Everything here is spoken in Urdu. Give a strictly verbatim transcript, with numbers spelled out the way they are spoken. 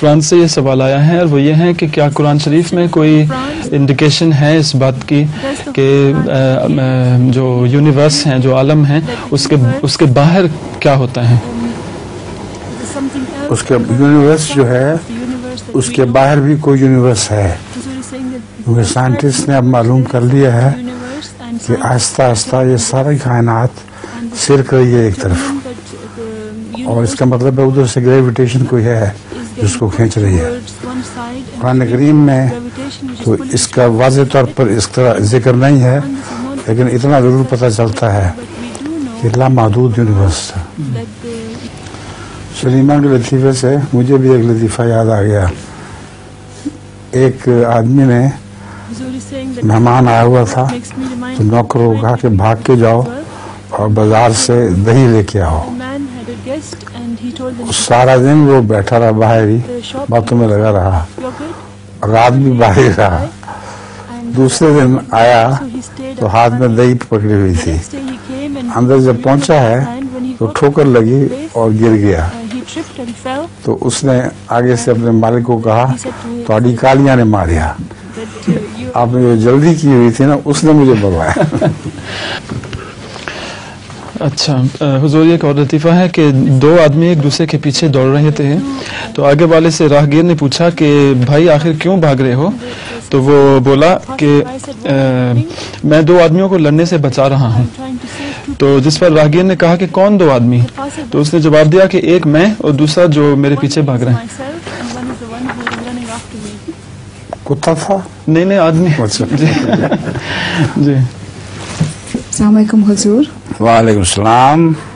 فرانس سے یہ سوال آیا ہے اور وہ یہ ہے کہ کیا قرآن شریف میں کوئی انڈیکیشن ہے اس بات کی کہ جو یونیورس ہیں، جو عالم ہیں، اس کے اس کے باہر کیا ہوتا ہے؟ اس کے یونیورس جو ہے اس کے باہر بھی کوئی یونیورس ہے، کیونکہ سائنٹسٹ نے اب معلوم کر لیا ہے کہ آہستہ آہستہ یہ ساری کائنات سرک رہی ہے ایک طرف، اور اس کا مطلب ہے ادھر سے گریویٹیشن کوئی ہے جس کو کھینچ رہی ہے۔ قرآن کریم میں تو اس کا واضح طور پر اس طرح ذکر نہیں ہے، لیکن اتنا ضرور پتہ چلتا ہے کہ لامحدود یونیورس ہے۔ سلیمہ کے لطیفے سے مجھے بھی ایک لطیفہ یاد آ گیا۔ ایک آدمی نے مہمان آیا ہوا تھا تو نوکر کو کہا کہ بھاگ کے جاؤ اور بازار سے دہی لے کے آؤ۔ سارا دن وہ بیٹھا رہا باہر ہی، باتوں میں لگا رہا، رات بھی باہر رہا۔ دوسرے دن آیا تو ہاتھ میں دہی پکڑی ہوئی تھی۔ اندر جب پہنچا ہے تو ٹھوکر لگی اور گر گیا۔ تو اس نے آگے سے اپنے مالک کو کہا تھوڑی کالیاں نے ماریا، آپ نے جو جلدی کی ہوئی تھی نا اس نے مجھے بلوایا۔ اچھا حضور، ایک اور لطیفہ ہے کہ دو آدمی ایک دوسرے کے پیچھے دوڑ رہے تھے تو آگے والے سے راہگیر نے پوچھا کہ بھائی آخر کیوں بھاگ رہے ہو؟ تو وہ بولا کہ میں دو آدمیوں کو لڑنے سے بچا رہا ہوں۔ تو جس پر راہگیر نے کہا کہ کون دو آدمی؟ تو اس نے جواب دیا کہ ایک میں اور دوسرا جو میرے پیچھے بھاگ رہے ہیں۔ کتا تھا؟ نہیں نہیں، آدمی۔ جی۔ السلام علیکم حضور۔ وعلیکم السلام۔